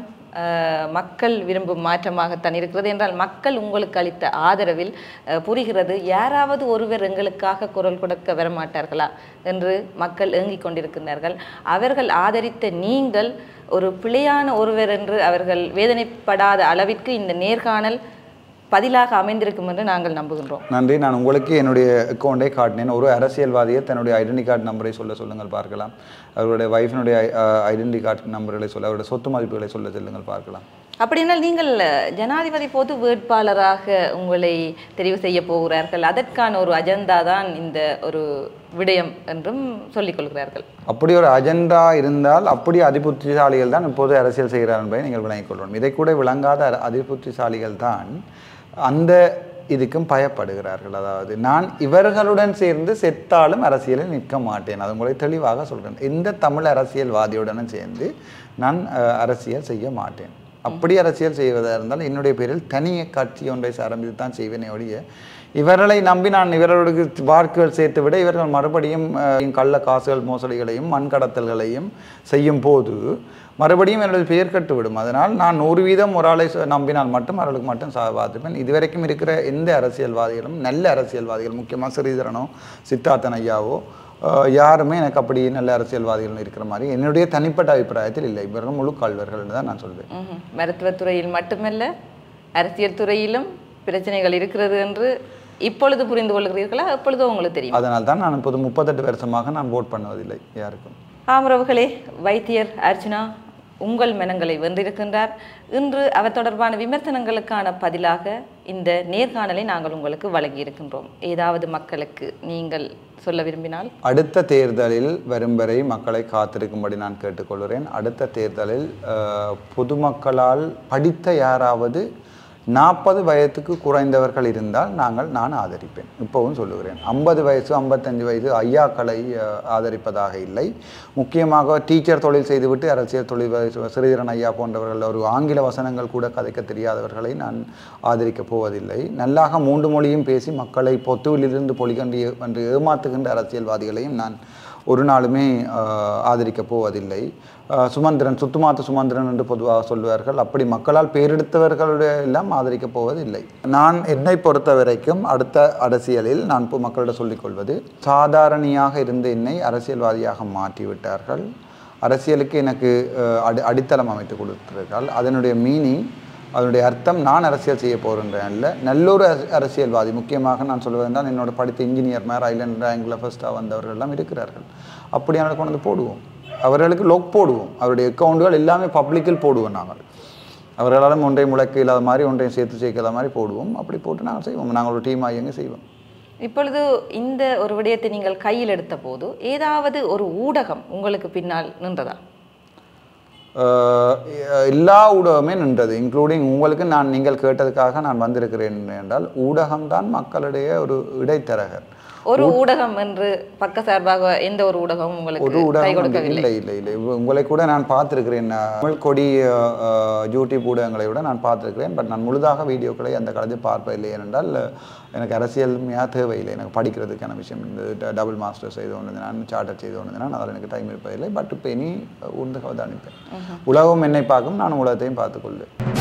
மக்கள் விரும்பும் மாற்றமாகத்தான் இருக்கிறது என்றால் மக்கள் உங்களுக்கு அளித்த ஆதரவில் புரிகிறது யாராவது ஒருவர் எங்களுக்காக குரல் கொடுக்க வரமாட்டார்களா என்று மக்கள் ஏங்கிக் கொண்டிருக்கின்றார்கள். அவர்கள் ஆதரித்த நீங்கள் ஒரு பிழையான ஒருவர் என்று அவர்கள் வேதனைப்படாத அளவிற்கு இந்த நேர்காணல் பதிலாக அமைந்திருக்கும் என்று நாங்கள் நம்புகின்றோம். நன்றி. நான் உங்களுக்கு என்னுடைய அக்கௌண்டை காட்டினேன். ஒரு அரசியல்வாதியை தன்னுடைய ஐடென்டி கார்டு நம்பரை சொல்லுங்கள் பார்க்கலாம். அவருடைய வைஃபினுடைய ஐடென்டி கார்டு நம்பர்களை சொல்ல, அவருடைய சொத்து மதிப்புகளை சொல்லுங்கள் பார்க்கலாம். அப்படின்னால் நீங்கள் ஜனாதிபதி பொது வேட்பாளராக உங்களை தெரிவு செய்ய போகிறார்கள். அதற்கான ஒரு அஜெண்டா தான் இந்த ஒரு விடயம் என்றும் சொல்லிக் கொள்கிறார்கள். அப்படி ஒரு அஜெண்டா இருந்தால் அப்படி அதிபுத்திசாலிகள் தான் இப்போது அரசியல் செய்கிறார் என்பதை நீங்கள் விளங்கிக் கொள்ளணும். இதை கூட விளங்காத அதிபுத்திசாலிகள் தான் அந்த இதுக்கும் பயப்படுகிறார்கள். அதாவது நான் இவர்களுடன் சேர்ந்து செத்தாலும் அரசியலில் நிற்க மாட்டேன். அது உங்களை தெளிவாக சொல்கிறேன். எந்த தமிழ் அரசியல்வாதியுடனும் சேர்ந்து நான் அரசியல் செய்ய மாட்டேன். அப்படி அரசியல் செய்வதாக இருந்தால் என்னுடைய பேரில் தனிய கட்சி ஒன்றை ஆரம்பித்து தான் செய்வேனே ஒழிய இவர்களை நம்பி நான் இவர்களுக்கு வாக்குகள் சேர்த்து விட இவர்கள் மறுபடியும் கள்ள காசுகள் மோசடிகளையும் மண் கடத்தல்களையும் செய்யும் போது மறுபடியும் என்னுடைய பெயர் கட்டுவிடும். அதனால் நான் 100% ஒரு ஆளை நம்பினால் மட்டும் அவர்களுக்கு மட்டும் பார்த்துப்பேன். இதுவரைக்கும் இருக்கிற எந்த அரசியல்வாதிகளும் நல்ல அரசியல்வாதிகள், முக்கியமாக ஸ்ரீதரனோ சித்தார்த்தன் ஐயாவோ யாருமே எனக்கு அப்படி நல்ல அரசியல்வாதிகள் இருக்கிற மாதிரி என்னுடைய தனிப்பட்ட அபிப்பிராயத்தில் இல்லை. இவர்கள் முழு கால்வர்கள் தான் நான் சொல்வேன். மருத்துவத்துறையில் மட்டுமல்ல அரசியல் துறையிலும் பிரச்சனைகள் இருக்கிறது என்று இப்பொழுது புரிந்து கொள்கிறீர்களா? எப்பொழுதோ உங்களுக்கு தெரியும். அதனால் தான் நான் இப்போது 38 வருஷமாக நான் ஓட் பண்ணுவதில்லை யாருக்கும். ஆமரவுகளே, வைத்தியர் அர்ச்சுனா உங்கள் மனங்களை வென்றிருக்கின்றார். இன்று அவர் தொடர்பான விமர்சனங்களுக்கான பதிலாக இந்த நேர்காணலை நாங்கள் உங்களுக்கு வழங்கியிருக்கின்றோம். ஏதாவது மக்களுக்கு நீங்கள் சொல்ல விரும்பினால்? அடுத்த தேர்தலில் வரும் வரை மக்களை காத்திருக்கும்படி நான் கேட்டுக்கொள்கிறேன். அடுத்த தேர்தலில் பொதுமக்களால் படித்த யாராவது 40 வயதுக்கு குறைந்தவர்கள் இருந்தால் நான் ஆதரிப்பேன். இப்போவும் சொல்லுகிறேன். 50 வயசு 55 வயது ஐயாக்களை ஆதரிப்பதாக இல்லை. முக்கியமாக டீச்சர் தொழில் செய்துவிட்டு அரசியல் தொழில் ஸ்ரீதரன் ஐயா போன்றவர்கள் ஒரு ஆங்கில வசனங்கள் கூட கதைக்க தெரியாதவர்களை நான் ஆதரிக்கப் போவதில்லை. நல்லாக 3 மொழியும் பேசி மக்களை பொத்துவிலிருந்து பொலிகண்டி என்று ஏமாத்துகின்ற அரசியல்வாதிகளையும் நான் ஒரு நாளுமே ஆதரிக்கப் போவதில்லை. சுமந்திரன் சுத்துமாத்து சுமந்திரன் என்று பொதுவாக சொல்வார்கள். அப்படி மக்களால் பேரெடுத்தவர்களுடைய எல்லாம் ஆதரிக்கப் போவதில்லை. நான் என்னை பொறுத்த வரைக்கும் அடுத்த அரசியலில் நான் இப்போ மக்களிடம் சொல்லிக்கொள்வது, சாதாரணியாக இருந்த என்னை அரசியல்வாதியாக மாற்றிவிட்டார்கள். அரசியலுக்கு எனக்கு அடித்தளம் அமைத்து கொடுத்திருக்கார்கள். அதனுடைய மீனிங், அதனுடைய அர்த்தம் நான் அரசியல் செய்ய போகின்றேன் அல்ல, நல்லொரு அரசியல்வாதி. முக்கியமாக நான் சொல்வதென்றால் என்னோட படித்த இன்ஜினியர் மேர் ஐலண்ட் ரேங்கில் ஃபர்ஸ்ட்டாக வந்தவர்கள் எல்லாம் இருக்கிறார்கள். அப்படியான கொண்டு வந்து போடுவோம், அவர்களுக்கு லொக் போடுவோம், அவருடைய அக்கௌண்ட்டுகள் எல்லாமே பப்ளிக்கில் போடுவோம். நாங்கள் அவர்களாலும் ஒன்றையும் முளைக்க இல்லாத மாதிரி ஒன்றையும் சேர்க்காத மாதிரி போடுவோம். அப்படி போட்டு நாங்கள் செய்வோம். நாங்கள் ஒரு டீமாக இயங்க செய்வோம். இப்பொழுது இந்த ஒரு விடயத்தை நீங்கள் கையில் எடுத்த போது ஏதாவது ஒரு ஊடகம் உங்களுக்கு பின்னால் நின்றதா? எல்லா ஊடகமே நின்றது, இன்க்ளூடிங் உங்களுக்கு. நீங்கள் கேட்டதுக்காக நான் வந்திருக்கிறேன் என்றால் ஊடகம்தான் மக்களுடைய ஒரு இடைத்தரகர். ஒரு ஊடகம் என்று பக்க சார்பாக எந்த ஒரு ஊடகமும் உங்களுக்கு கை கொடுக்கவில்லை? இல்லை. உங்களை கூட நான் பார்த்துருக்கிறேன். தமிழ் கொடி யூடியூப் ஊடகங்களை விட நான் பார்த்துருக்கிறேன். பட் நான் முழுதாக வீடியோக்களை அந்த காலத்தில் பார்ப்பதில்லை. ஏனென்றால் எனக்கு அரசியல்மையாக தேவையில்லை. எனக்கு படிக்கிறதுக்கான விஷயம் இந்த டபுள் மாஸ்டர் செய்து கொண்டு நான் சார்ட்டர் செய்து கொண்டு நான் அதில் எனக்கு டைம் இருப்பதில்லை. பட் இப்போ இனி உந்து அவதானிப்பேன். உலகம் என்னை பார்க்கும், நான் உலகத்தையும் பார்த்துக்கொள்வேன்.